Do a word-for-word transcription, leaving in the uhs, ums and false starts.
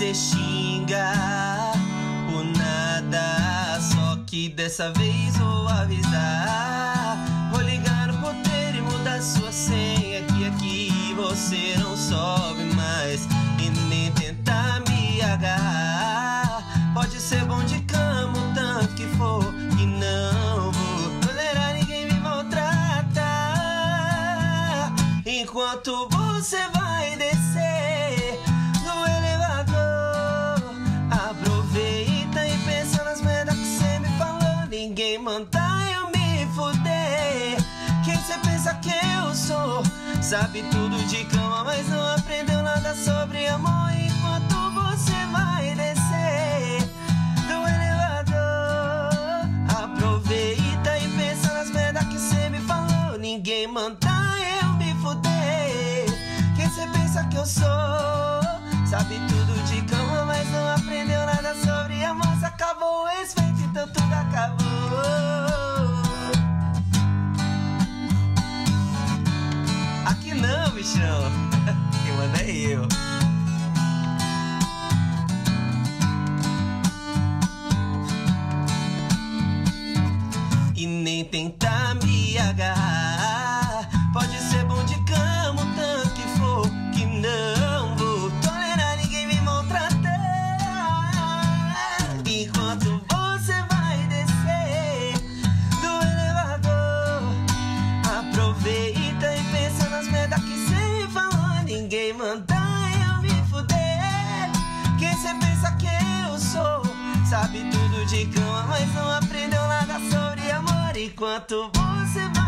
você xinga por nada, só que dessa vez vou avisar. Vou ligar no porteiro e mudar sua senha, que aqui você não sobe mais e nem tentar me agarrar. Pode ser bom de cama o tanto que for, que não vou tolerar ninguém me maltratar. Enquanto você vai descer no elevador, aproveita e pensa nas merdas que cê me falou. Ninguém manda eu me fuder. Quem cê pensa que eu sou? Sabe tudo de cama, mas não aprendeu nada sobre amor. Enquanto você vai descer do elevador, aproveita e pensa nas merdas que cê me falou. Ninguém manda eu me fuder. Quem cê pensa que eu sou? Sabe tudo de cama, mas não aprendeu nada sobre amor. Se acabou o respeito, então tudo acabou. Aqui não, bichão. Quem manda é eu. E nem tentar me agarrar. Pode ser bom de cama o tanto que for, que não vou tolerar ninguém me maltratar. Enquanto você vai descer do elevador, aproveita e pensa nas merdas que cê me falou. Ninguém manda eu me fuder. Quem cê pensa que eu sou? Sabe tudo de cama, mas não aprendeu nada sobre amor. Enquanto você vai